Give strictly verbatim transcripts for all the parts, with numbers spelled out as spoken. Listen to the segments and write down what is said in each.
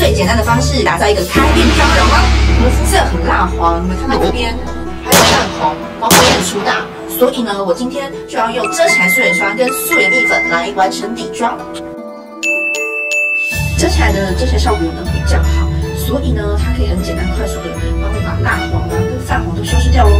最简单的方式打造一个开运妆容哦。我的肤色很蜡黄，你们看到这边还有泛红，毛孔也很粗大，所以呢，我今天就要用遮起来素颜霜跟素颜蜜粉来完成底妆。遮起来的遮瑕效果呢比较好，所以呢，它可以很简单快速的帮我把蜡黄啊跟泛红都修饰掉哦。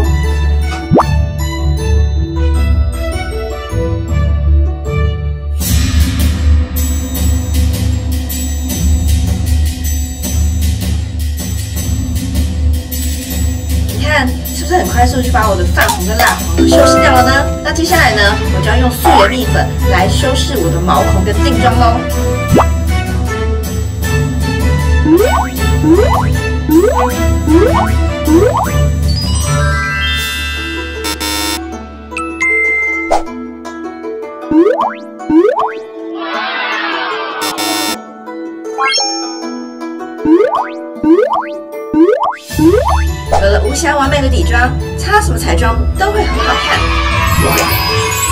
看是不是很快速就把我的泛红跟蜡黄都修饰掉了呢？那接下来呢，我就要用素颜蜜粉来修饰我的毛孔跟定妆喽。有了无瑕完美的底妆，擦什么彩妆都会很好看。